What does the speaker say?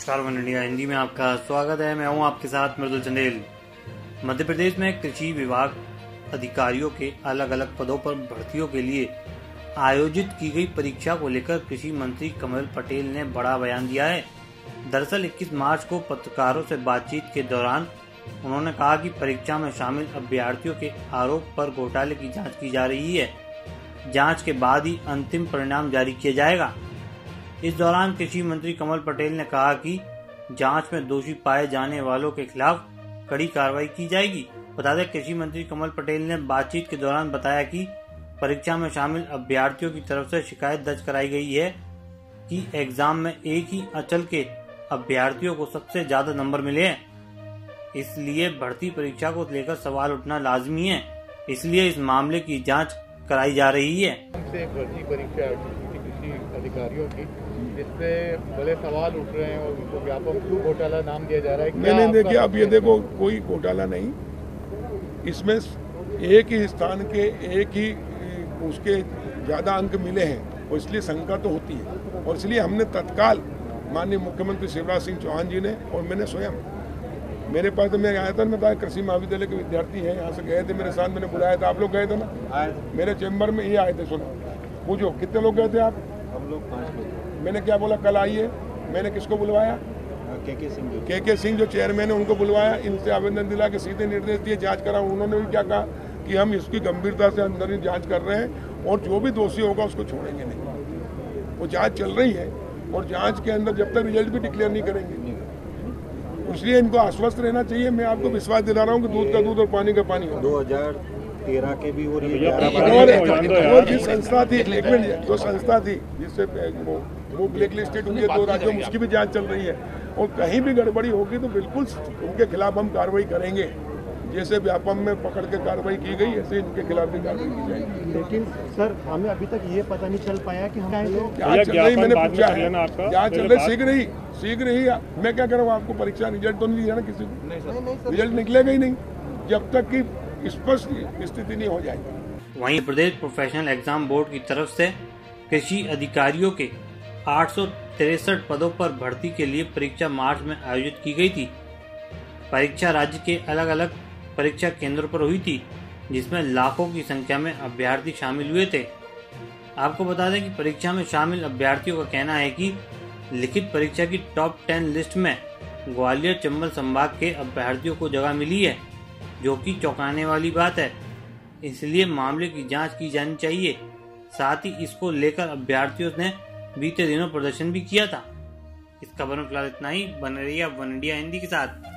नमस्कार, one India Hindi में आपका स्वागत है। मैं हूं आपके साथ मृदुल चंदेल। मध्य प्रदेश में कृषि विभाग अधिकारियों के अलग अलग पदों पर भर्तियों के लिए आयोजित की गई परीक्षा को लेकर कृषि मंत्री कमल पटेल ने बड़ा बयान दिया है। दरअसल 21 मार्च को पत्रकारों से बातचीत के दौरान उन्होंने कहा कि परीक्षा में शामिल अभ्यर्थियों के आरोप पर घोटाले की जांच की जा रही है। जांच के बाद ही अंतिम परिणाम जारी किया जाएगा। इस दौरान कृषि मंत्री कमल पटेल ने कहा कि जांच में दोषी पाए जाने वालों के खिलाफ कड़ी कार्रवाई की जाएगी। बता दें, कृषि मंत्री कमल पटेल ने बातचीत के दौरान बताया कि परीक्षा में शामिल अभ्यर्थियों की तरफ से शिकायत दर्ज कराई गई है कि एग्जाम में एक ही अंचल के अभ्यर्थियों को सबसे ज्यादा नंबर मिले हैं, इसलिए भर्ती परीक्षा को लेकर सवाल उठना लाजमी है। इसलिए इस मामले की जांच कराई जा रही है। भर्ती परीक्षा कृषि अधिकारियों की, जिसपे बड़े सवाल उठ रहे हैं और उनको व्यापक क्यों घोटाला नाम दिया जा रहा है। मैंने देखिए, अब ये देखो, कोई घोटाला नहीं, इसमें एक ही स्थान के एक ही उसके ज़्यादा अंक मिले हैं और इसलिए शंका तो होती है। और इसलिए हमने तत्काल माननीय मुख्यमंत्री शिवराज सिंह चौहान जी ने और मैंने स्वयं, मेरे पास तो मैं आया था, मैं था कृषि महाविद्यालय के विद्यार्थी हैं, यहाँ से गए थे, मेरे साथ मैंने बुलाया था। आप लोग गए थे ना? मेरे चैम्बर में ये आए थे। सुनो, पूछो कितने लोग गए थे आप? हम लोग 5 लोग। मैंने क्या बोला, कल आइए। मैंने किसको बुलवाया? के सिंह जो चेयरमैन है उनको बुलवाया, इनसे आवेदन दिला के सीधे निर्देश दिए जांच कराओ। उन्होंने भी क्या कहा कि हम इसकी गंभीरता से अंदर ही जांच कर रहे हैं और जो भी दोषी होगा उसको छोड़ेंगे नहीं। वो जांच चल रही है और जांच के अंदर जब तक रिजल्ट भी डिक्लेयर नहीं करेंगे, इसलिए इनको आश्वस्त रहना चाहिए। मैं आपको विश्वास दिला रहा हूँ कि दूध का दूध और पानी का पानी हो। 2013 के भी और जिस संस्था थी, एक मिनट, जो संस्था थी जिससे वो ब्लैक लिस्टेड हुई है 2 राज्यों में, उसकी भी जांच चल रही है और कहीं भी गड़बड़ी होगी तो बिल्कुल उनके खिलाफ हम कार्रवाई करेंगे। जैसे व्यापम में पकड़ के कार्रवाई की गई, ऐसे इनके खिलाफ भी कार्रवाई की जाएगी। लेकिन सर, हमें अभी तक ये पता नहीं चल पाया कि हम जांच चल रही, मैंने पूछा है, जांच चल रही, सीख रही। मैं क्या करूँ, आपको परीक्षा रिजल्ट तो नहीं दिया ना किसी को? रिजल्ट निकलेगा ही नहीं जब तक कि स्पष्ट स्थिति नहीं हो जाएगी। वहीं प्रदेश प्रोफेशनल एग्जाम बोर्ड की तरफ से कृषि अधिकारियों के 863 पदों पर भर्ती के लिए परीक्षा मार्च में आयोजित की गई थी। परीक्षा राज्य के अलग अलग परीक्षा केंद्रों पर हुई थी, जिसमें लाखों की संख्या में अभ्यर्थी शामिल हुए थे। आपको बता दें कि परीक्षा में शामिल अभ्यर्थियों का कहना है कि लिखित परीक्षा की टॉप 10 लिस्ट में ग्वालियर चंबल संभाग के अभ्यर्थियों को जगह मिली है, जो कि चौंकाने वाली बात है। इसलिए मामले की जांच की जानी चाहिए। साथ ही इसको लेकर अभ्यर्थियों ने बीते दिनों प्रदर्शन भी किया था। इस खबर में फिलहाल इतना ही। बने रहिए वन इंडिया हिंदी के साथ।